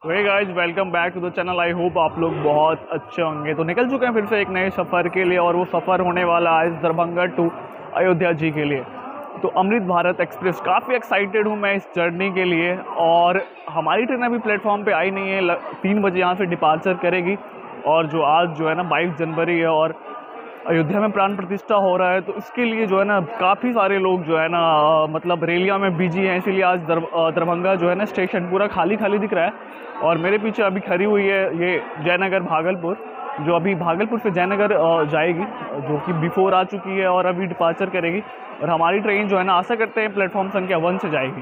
Hey guys, welcome back to the channel. I hope आप लोग बहुत अच्छे होंगे। तो निकल चुके हैं फिर से एक नए सफ़र के लिए, और वो सफ़र होने वाला है दरभंगा टू अयोध्या जी के लिए। तो अमृत भारत एक्सप्रेस, काफ़ी एक्साइटेड हूँ मैं इस जर्नी के लिए। और हमारी ट्रेन अभी प्लेटफॉर्म पे आई नहीं है, 3 बजे यहाँ से डिपार्चर करेगी। और जो आज जो है ना 22 जनवरी है और अयोध्या में प्राण प्रतिष्ठा हो रहा है, तो इसके लिए जो है ना काफ़ी सारे लोग जो है ना मतलब रैलियों में बिजी हैं। इसीलिए आज दरभंगा जो है ना स्टेशन पूरा खाली खाली दिख रहा है। और मेरे पीछे अभी खड़ी हुई है ये जयनगर भागलपुर, जो अभी भागलपुर से जयनगर जाएगी, जो कि बिफोर आ चुकी है और अभी डिपार्चर करेगी। और हमारी ट्रेन जो है ना आशा करते हैं प्लेटफॉर्म संख्या 1 से जाएगी।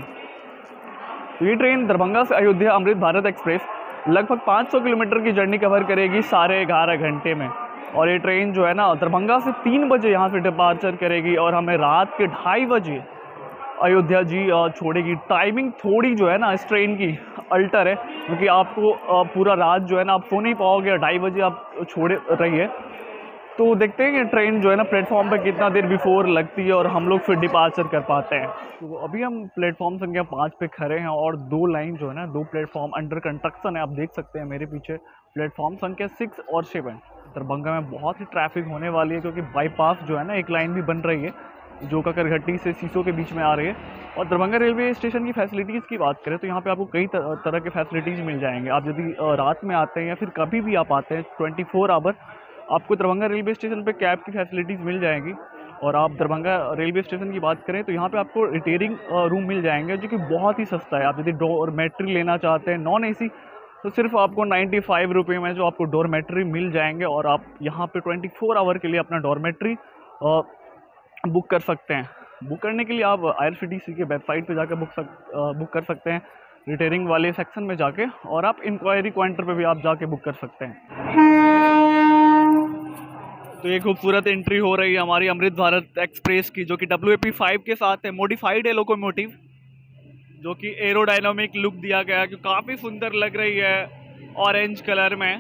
तो ये ट्रेन दरभंगा से अयोध्या अमृत भारत एक्सप्रेस लगभग 500 किलोमीटर की जर्नी कवर करेगी 11.5 घंटे में। और ये ट्रेन जो है ना दरभंगा से 3 बजे यहाँ से डिपार्चर करेगी और हमें रात के 2:30 बजे अयोध्या जी छोड़ेगी। टाइमिंग थोड़ी जो है ना इस ट्रेन की अल्टर है, क्योंकि आपको पूरा रात जो है ना आप सो नहीं पाओगे, 2:30 बजे आप छोड़े रहिए। तो देखते हैं कि ट्रेन जो है ना प्लेटफॉर्म पे कितना देर बिफोर लगती है और हम लोग फिर डिपार्चर कर पाते हैं। तो अभी हम प्लेटफॉर्म संख्या 5 पे खड़े हैं और 2 लाइन जो है ना 2 प्लेटफॉर्म अंडर कंस्ट्रक्शन है। आप देख सकते हैं मेरे पीछे प्लेटफॉर्म संख्या 6 और 7। दरभंगा में बहुत ही ट्रैफिक होने वाली है, क्योंकि बाईपास जो है ना एक लाइन भी बन रही है जो ककरघट्टी से सीसो के बीच में आ रही है। और दरभंगा रेलवे स्टेशन की फैसिलिटीज़ की बात करें तो यहाँ पे आपको कई तरह के फैसिलिटीज़ मिल जाएंगे। आप यदि रात में आते हैं या फिर कभी भी आप आते हैं 24 आवर, आपको दरभंगा रेलवे स्टेशन पे कैब की फैसिलिटीज़ मिल जाएंगी। और आप दरभंगा रेलवे स्टेशन की बात करें तो यहाँ पे आपको रिटेयरिंग रूम मिल जाएंगे, जो कि बहुत ही सस्ता है। आप यदि डोरमेट्री लेना चाहते हैं नॉन एसी, तो सिर्फ आपको 95 रुपये में जो आपको डोरमेट्री मिल जाएंगे। और आप यहाँ पे 24 आवर के लिए अपना डोरमेट्री बुक कर सकते हैं। बुक करने के लिए आप IRCTC के वेबसाइट पे जाकर बुक कर सकते हैं, रिटेयरिंग वाले सेक्शन में जाके। और आप इंक्वायरी काउंटर पे भी आप जाके बुक कर सकते हैं। तो ये खूबसूरत एंट्री हो रही है हमारी अमृत भारत एक्सप्रेस की, जो कि WAP5 के साथ है। मॉडिफाइड है लोकोमोटिव, जो कि एरोडायनामिक लुक दिया गया है, कि काफ़ी सुंदर लग रही है ऑरेंज कलर में।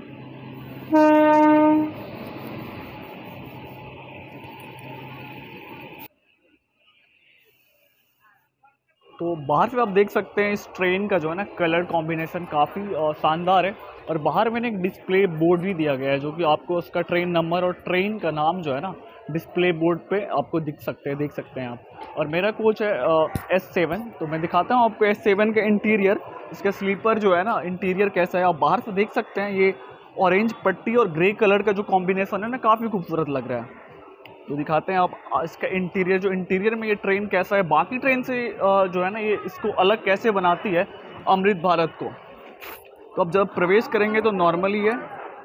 तो बाहर से आप देख सकते हैं इस ट्रेन का जो है ना कलर कॉम्बिनेशन काफ़ी शानदार है। और बाहर मैंने एक डिस्प्ले बोर्ड भी दिया गया है, जो कि आपको उसका ट्रेन नंबर और ट्रेन का नाम जो है ना डिस्प्ले बोर्ड पे आपको देख सकते हैं आप। और मेरा कोच है S7, तो मैं दिखाता हूँ आपको S7 का इंटीरियर। इसका स्लीपर जो है ना इंटीरियर कैसा है, आप बाहर से देख सकते हैं। ये ऑरेंज पट्टी और ग्रे कलर का जो कॉम्बिनेशन है ना काफ़ी खूबसूरत लग रहा है। तो दिखाते हैं आप इसका इंटीरियर, जो इंटीरियर में ये ट्रेन कैसा है, बाकी ट्रेन से जो है ना ये इसको अलग कैसे बनाती है अमृत भारत को। तो अब जब प्रवेश करेंगे तो नॉर्मली है।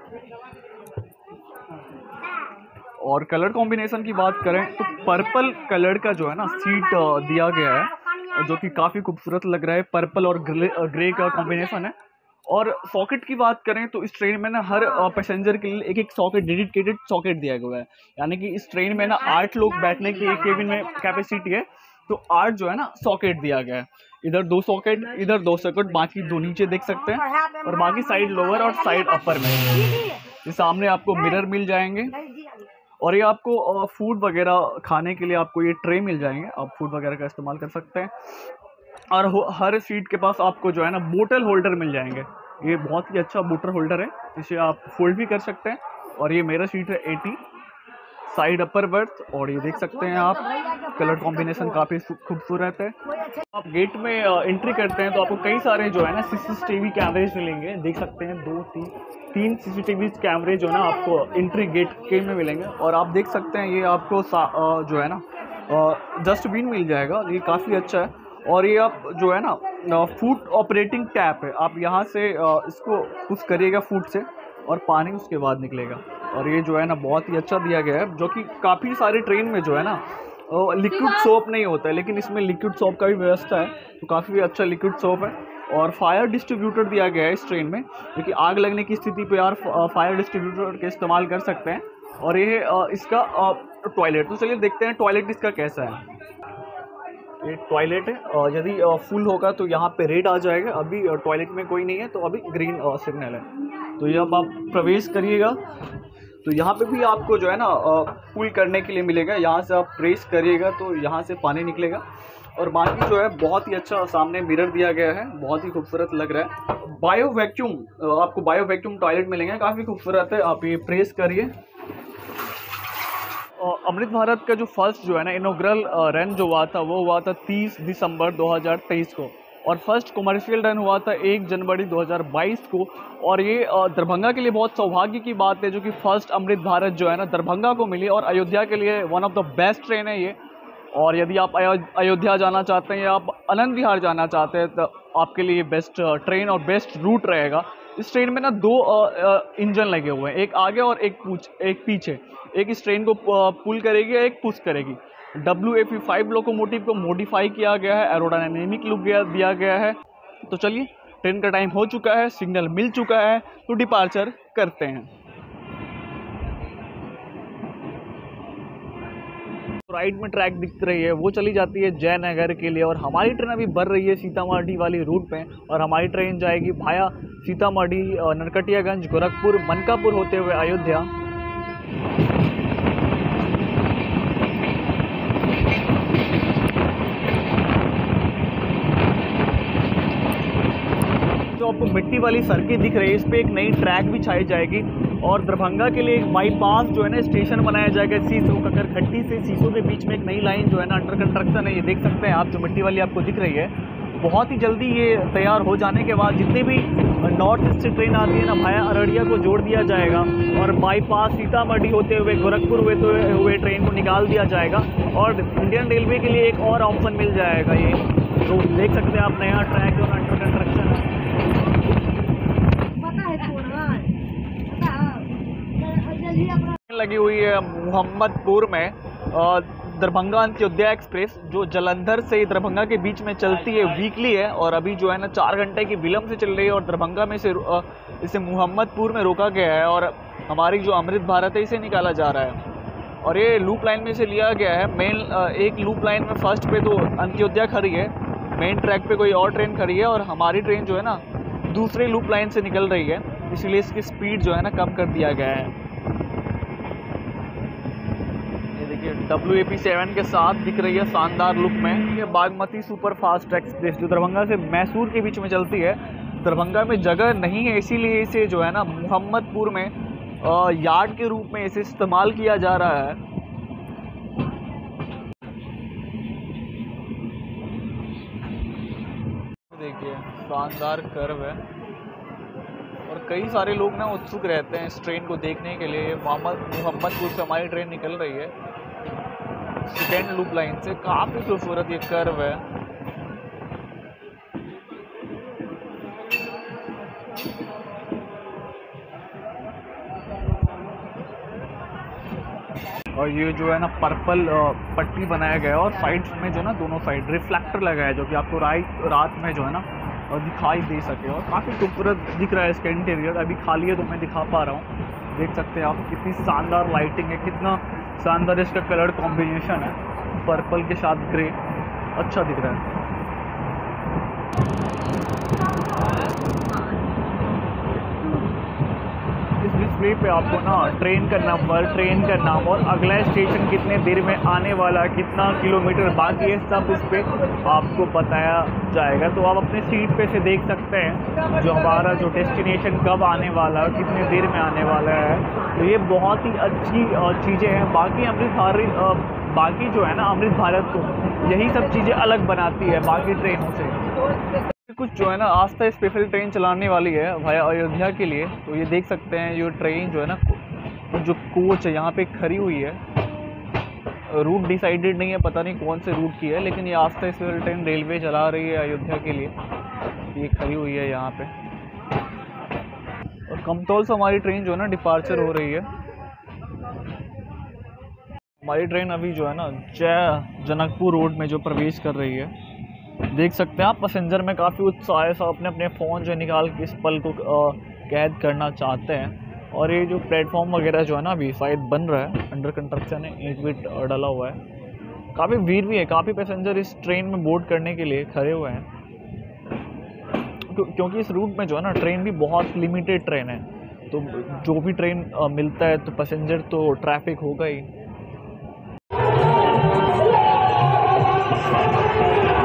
और कलर कॉम्बिनेशन की बात करें तो पर्पल कलर का जो है ना सीट दिया गया है, जो कि काफ़ी खूबसूरत लग रहा है। पर्पल और ग्रे का कॉम्बिनेशन है। और सॉकेट की बात करें तो इस ट्रेन में ना हर पैसेंजर के लिए एक एक सॉकेट, डेडिकेटेड सॉकेट दिया गया है। यानी कि इस ट्रेन में ना 8 लोग बैठने की एक केबिन में कैपेसिटी है, तो 8 जो है ना सॉकेट दिया गया है। इधर 2 सॉकेट, इधर 2 सॉकेट, बाकी 2 नीचे देख सकते हैं। और बाकी साइड लोअर और साइड अपर में ये सामने आपको मिरर मिल जाएंगे। और ये आपको फूड वगैरह खाने के लिए आपको ये ट्रे मिल जाएंगे, आप फूड वगैरह का इस्तेमाल कर सकते हैं। और हर सीट के पास आपको जो है ना बोतल होल्डर मिल जाएंगे। ये बहुत ही अच्छा बोतल होल्डर है, इसे आप फोल्ड भी कर सकते हैं। और ये मेरा सीट है 80, साइड अपर बर्थ। और ये देख सकते हैं आप कलर कॉम्बिनेशन काफ़ी खूबसूरत है। आप गेट में एंट्री करते हैं तो आपको कई सारे जो है ना CCTV कैमरेज मिलेंगे, देख सकते हैं 2-3 CCTV कैमरे जो है ना आपको एंट्री गेट के में मिलेंगे। और आप देख सकते हैं ये आपको जो है ना डस्टबिन मिल जाएगा, ये काफ़ी अच्छा है। और ये आप जो है ना फूड ऑपरेटिंग टैप है, आप यहाँ से इसको पुश करिएगा फूड से और पानी उसके बाद निकलेगा। और ये जो है ना बहुत ही अच्छा दिया गया है, जो कि काफ़ी सारे ट्रेन में जो है ना लिक्विड सोप नहीं होता है, लेकिन इसमें लिक्विड सोप का भी व्यवस्था है, तो काफ़ी अच्छा लिक्विड सोप है। और फायर डिस्ट्रीब्यूटर दिया गया है इस ट्रेन में, क्योंकि आग लगने की स्थिति पे यार फायर डिस्ट्रीब्यूटर का इस्तेमाल कर सकते हैं। और ये इसका टॉयलेट, तो चलिए देखते हैं टॉयलेट इसका कैसा है। ये टॉयलेट है, यदि फुल होगा तो यहाँ पे रेड आ जाएगा। अभी टॉयलेट में कोई नहीं है, तो अभी ग्रीन सिग्नल है। तो जब आप प्रवेश करिएगा तो यहाँ पे भी आपको जो है ना पुल करने के लिए मिलेगा। यहाँ से आप प्रेस करिएगा तो यहाँ से पानी निकलेगा। और बाकी जो है बहुत ही अच्छा सामने मिरर दिया गया है, बहुत ही खूबसूरत लग रहा है। बायो वैक्यूम, आपको बायो वैक्यूम टॉयलेट मिलेंगे, काफ़ी खूबसूरत है। आप ये प्रेस करिए। अमृत भारत का जो फर्स्ट जो है ना इनॉग्रल रन जो हुआ था वो हुआ था 30 दिसंबर 2023 को, और फर्स्ट कमर्शियल रन हुआ था 1 जनवरी 2022 को। और ये दरभंगा के लिए बहुत सौभाग्य की बात है जो कि फर्स्ट अमृत भारत जो है ना दरभंगा को मिली, और अयोध्या के लिए one of the best train है ये। और यदि आप अयोध्या जाना चाहते हैं या आप आनंद विहार जाना चाहते हैं तो आपके लिए बेस्ट ट्रेन और बेस्ट रूट रहेगा। इस ट्रेन में ना 2 इंजन लगे हुए हैं, एक आगे और एक पीछे। एक इस ट्रेन को पुल करेगी, एक पुश करेगी। WFE5 लोकोमोटिव को मॉडिफाई किया गया है, एरोडायनेमिक लुक दिया गया है। तो चलिए, ट्रेन का टाइम हो चुका है, सिग्नल मिल चुका है, तो डिपार्चर करते हैं। राइट में ट्रैक दिख रही है वो चली जाती है जयनगर के लिए, और हमारी ट्रेन अभी बढ़ रही है सीतामढ़ी वाली रूट पे, और हमारी ट्रेन जाएगी भाया सीतामढ़ी, नरकटियागंज, गोरखपुर, मनकापुर होते हुए अयोध्या। जो आपको मिट्टी वाली सड़कें दिख रही है, इस पे एक नई ट्रैक भी छाई जाएगी, और दरभंगा के लिए एक बाईपास जो है ना स्टेशन बनाया जाएगा। सीसो ककरखट्टी से सीसो के बीच में एक नई लाइन जो है ना अंडर कंस्ट्रक्शन है, ये देख सकते हैं आप, जो मिट्टी वाली आपको दिख रही है। बहुत ही जल्दी ये तैयार हो जाने के बाद जितनी भी नॉर्थ ईस्ट से ट्रेन आती है ना भाया अररिया को जोड़ दिया जाएगा, और बाईपास सीतामढ़ी होते हुए गोरखपुर होते हुए ट्रेन को निकाल दिया जाएगा, और इंडियन रेलवे के लिए एक और ऑप्शन मिल जाएगा। ये तो देख सकते हैं आप, नया ट्रैक और अंडर कंस्ट्रक्शन है। लगी हुई है मोहम्मदपुर में दरभंगा अंत्योदय एक्सप्रेस, जो जलंधर से दरभंगा के बीच में चलती है, वीकली है, और अभी जो है ना 4 घंटे की विलम्ब से चल रही है, और दरभंगा में से इसे मोहम्मदपुर में रोका गया है, और हमारी जो अमृत भारत है इसे निकाला जा रहा है। और ये लूप लाइन में से लिया गया है। मेन एक लूप लाइन में फर्स्ट पे तो अंत्योदय खड़ी है, मेन ट्रैक पे कोई और ट्रेन खड़ी है, और हमारी ट्रेन जो है ना दूसरे लूप लाइन से निकल रही है, इसलिए इसकी स्पीड जो है ना कम कर दिया गया है। WAP7 के साथ दिख रही है शानदार लुक में। ये बागमती सुपर फास्ट एक्सप्रेस जो दरभंगा से मैसूर के बीच में चलती है। दरभंगा में जगह नहीं है, इसीलिए इसे जो है ना मोहम्मदपुर में यार्ड के रूप में इसे इस्तेमाल किया जा रहा है। देखिए शानदार कर्व है, और कई सारे लोग ना उत्सुक रहते हैं इस ट्रेन को देखने के लिए। मोहम्मदपुर से हमारी ट्रेन निकल रही है सेकेंड लूप लाइन से। काफ़ी खूबसूरत ये कर्व है। और ये जो है ना पर्पल पट्टी बनाया गया है, और साइड्स में जो ना दोनों साइड रिफ्लेक्टर लगाया है, जो कि आपको रात में जो है ना दिखाई दे सके, और काफ़ी खूबसूरत दिख रहा है इसका इंटीरियर। अभी खाली है तो मैं दिखा पा रहा हूँ। देख सकते हैं आप कितनी शानदार लाइटिंग है, कितना शानदार इसका कलर कॉम्बिनेशन है, पर्पल के साथ ग्रे, अच्छा दिख रहा है। इस डिस्प्ले पे आपको ना ट्रेन का नंबर, ट्रेन का नाम, और अगला स्टेशन कितने देर में आने वाला, कितना किलोमीटर बाकी है, सब इस पे आपको बताया जाएगा। तो आप अपने सीट पे से देख सकते हैं जो हमारा जो डेस्टिनेशन कब आने वाला है, कितने देर में आने वाला है। तो ये बहुत ही अच्छी चीज़ें हैं। बाकी जो है ना अमृत भारत को यही सब चीज़ें अलग बनाती है बाकी ट्रेनों से। कुछ जो है ना आस्था स्पेशल ट्रेन चलाने वाली है भाया अयोध्या के लिए। तो ये देख सकते हैं ये ट्रेन जो है ना, जो कोच है यहाँ पे खड़ी हुई है। रूट डिसाइडेड नहीं है, पता नहीं कौन से रूट की है, लेकिन ये आस्था स्पेशल ट्रेन रेलवे चला रही है अयोध्या के लिए। ये खड़ी हुई है यहाँ पे, और कमतौल से हमारी ट्रेन जो है ना डिपार्चर हो रही है। हमारी ट्रेन अभी जो है ना जनकपुर रोड में जो प्रवेश कर रही है। देख सकते हैं आप, पैसेंजर में काफ़ी उत्साह है, सब अपने अपने फ़ोन जो निकाल के इस पल को कैद करना चाहते हैं। और ये जो प्लेटफॉर्म वगैरह जो है ना अभी शायद बन रहा है, अंडर कंस्ट्रक्शन है, ईंट वीट डाला हुआ है। काफ़ी भीड़ भी है, काफ़ी पैसेंजर इस ट्रेन में बोर्ड करने के लिए खड़े हुए हैं, क्योंकि इस रूट में जो है ना ट्रेन भी बहुत लिमिटेड ट्रेन है। तो जो भी ट्रेन मिलता है तो पैसेंजर तो ट्रैफिक होगा ही।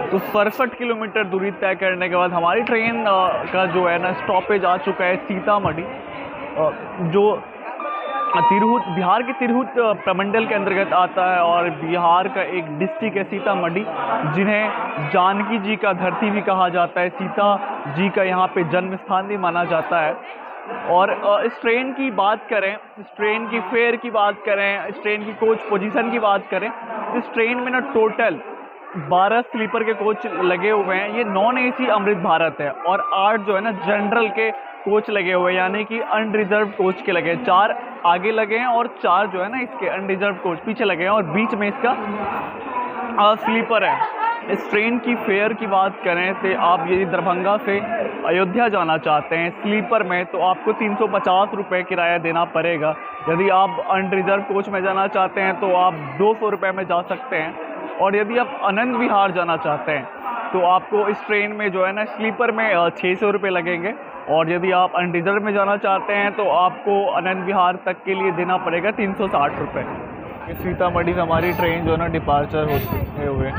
तो 67 किलोमीटर दूरी तय करने के बाद हमारी ट्रेन का जो है ना स्टॉपेज आ चुका है सीतामढ़ी, जो तिरहुत, बिहार के तिरहुत प्रमंडल के अंतर्गत आता है और बिहार का एक डिस्ट्रिक्ट है सीतामढ़ी, जिन्हें जानकी जी का धरती भी कहा जाता है। सीता जी का यहाँ पे जन्म स्थान भी माना जाता है। और इस ट्रेन की बात करें, इस ट्रेन की फेयर की बात करें, इस ट्रेन की कोच पोजीशन की बात करें, इस ट्रेन में ना टोटल 12 स्लीपर के कोच लगे हुए हैं। ये नॉन एसी अमृत भारत है और 8 जो है ना जनरल के कोच लगे हुए हैं, यानी कि अनरिजर्व कोच के लगे हैं। 4 आगे लगे हैं और 4 जो है ना इसके अनरिजर्व कोच पीछे लगे हैं और बीच में इसका स्लीपर है। इस ट्रेन की फेयर की बात करें तो आप यदि दरभंगा से अयोध्या जाना चाहते हैं स्लीपर में तो आपको 350 रुपये किराया देना पड़ेगा। यदि आप अनरिजर्व कोच में जाना चाहते हैं तो आप 200 रुपये में जा सकते हैं। और यदि आप आनंद विहार जाना चाहते हैं तो आपको इस ट्रेन में जो है ना स्लीपर में 600 रुपये लगेंगे। और यदि आप अनरिजर्व में जाना चाहते हैं तो आपको आनंद विहार तक के लिए देना पड़ेगा 360 रुपये। सीतामढ़ी से हमारी ट्रेन जो है ना डिपार्चर होते हुए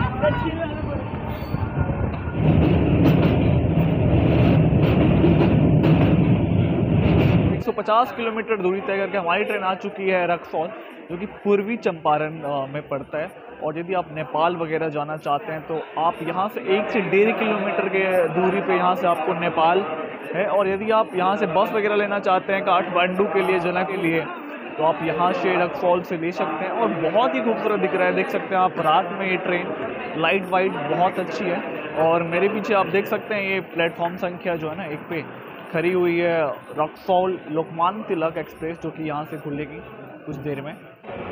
150 किलोमीटर दूरी तय करके हमारी ट्रेन आ चुकी है रक्सौल, जो कि पूर्वी चंपारण में पड़ता है। और यदि आप नेपाल वगैरह जाना चाहते हैं तो आप यहाँ से 1 से 1.5 किलोमीटर के दूरी पे यहाँ से आपको नेपाल है। और यदि आप यहाँ से बस वगैरह लेना चाहते हैं काठमांडू के लिए, जना के लिए, तो आप यहाँ से रक्सौल से ले सकते हैं। और बहुत ही खूबसूरत दिख रहा है, देख सकते हैं आप रात में ये ट्रेन लाइट वाइट बहुत अच्छी है। और मेरे पीछे आप देख सकते हैं ये प्लेटफॉर्म संख्या जो है ना 1 पे खड़ी हुई है रक्सौल लोकमान्य तिलक एक्सप्रेस, जो कि यहाँ से खुलेगी कुछ देर में।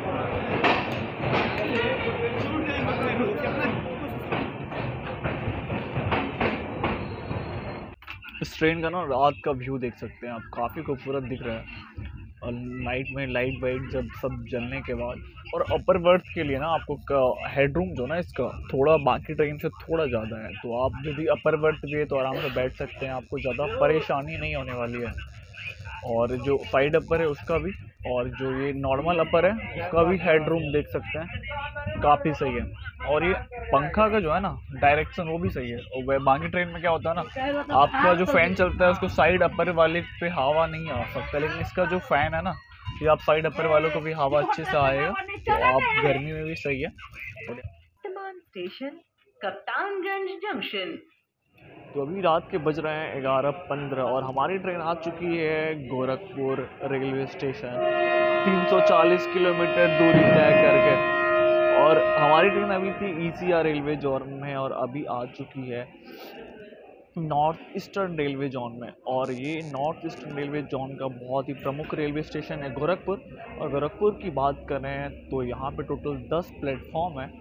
इस ट्रेन का ना रात का व्यू देख सकते हैं आप, काफ़ी खूबसूरत दिख रहा है। और नाइट में लाइट वाइट जब सब जलने के बाद। और अपर बर्थ के लिए ना आपको हेडरूम जो ना इसका थोड़ा बाकी ट्रेन से थोड़ा ज़्यादा है, तो आप यदि अपर बर्थ भी है तो आराम से बैठ सकते हैं, आपको ज़्यादा परेशानी नहीं होने वाली है। और जो साइड अपर है उसका भी, और जो ये नॉर्मल अपर है उसका भी हेडरूम देख सकते हैं, काफ़ी सही है। और ये पंखा का जो है ना डायरेक्शन वो भी सही है। और बाकी ट्रेन में क्या होता है ना, आपका जो फ़ैन चलता है उसको साइड अपर वाले पे हवा नहीं आ सकता, लेकिन इसका जो फ़ैन है ना ये आप साइड अपर वालों को भी हवा अच्छे से आएगा, तो आप गर्मी में भी सही है। Station Kaptanganj junction. तो अभी रात के बज रहे हैं 11:15 और हमारी ट्रेन आ चुकी है गोरखपुर रेलवे स्टेशन 340 किलोमीटर दूरी तय करके। और हमारी ट्रेन अभी थी ECR रेलवे जोन में और अभी आ चुकी है नॉर्थ ईस्टर्न रेलवे जोन में। और ये नॉर्थ ईस्टर्न रेलवे जोन का बहुत ही प्रमुख रेलवे स्टेशन है गोरखपुर। और गोरखपुर की बात करें तो यहाँ पे टोटल 10 प्लेटफॉर्म है।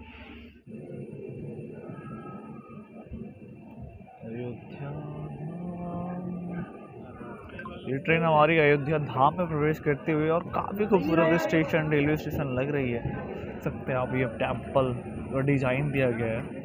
ये ट्रेन हमारी अयोध्या धाम में प्रवेश करते हुए और काफ़ी खूबसूरत स्टेशन रेलवे स्टेशन लग रही है, देख सकते हैं आप। ये टेम्पल का डिज़ाइन दिया गया है।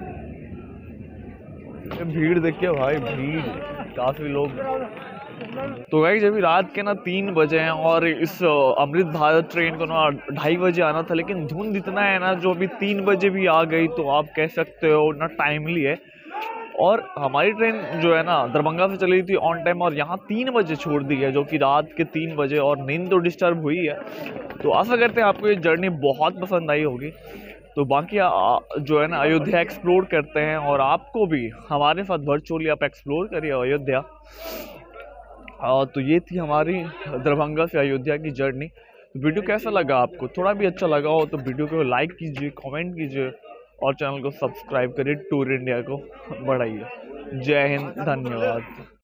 भीड़ देखिए भाई, भीड़ काफ़ी लोग। तो गाइस अभी रात के ना 3 बजे हैं और इस अमृत भारत ट्रेन को ना 2:30 बजे आना था, लेकिन धुंध इतना है ना जो अभी 3 बजे भी आ गई, तो आप कह सकते हो ना टाइमली है। और हमारी ट्रेन जो है ना दरभंगा से चली थी ऑन टाइम और यहाँ 3 बजे छोड़ दी है, जो कि रात के 3 बजे। और नींद तो डिस्टर्ब हुई है। तो आशा करते हैं आपको ये जर्नी बहुत पसंद आई होगी। तो बाकी जो है ना अयोध्या एक्सप्लोर करते हैं और आपको भी हमारे साथ वर्चुअली आप एक्सप्लोर करिए अयोध्या। तो ये थी हमारी दरभंगा से अयोध्या की जर्नी। तो वीडियो कैसा लगा आपको? थोड़ा भी अच्छा लगा हो तो वीडियो को लाइक कीजिए, कमेंट कीजिए और चैनल को सब्सक्राइब करिए, टूर इंडिया को बढ़ाइए। जय हिंद, धन्यवाद।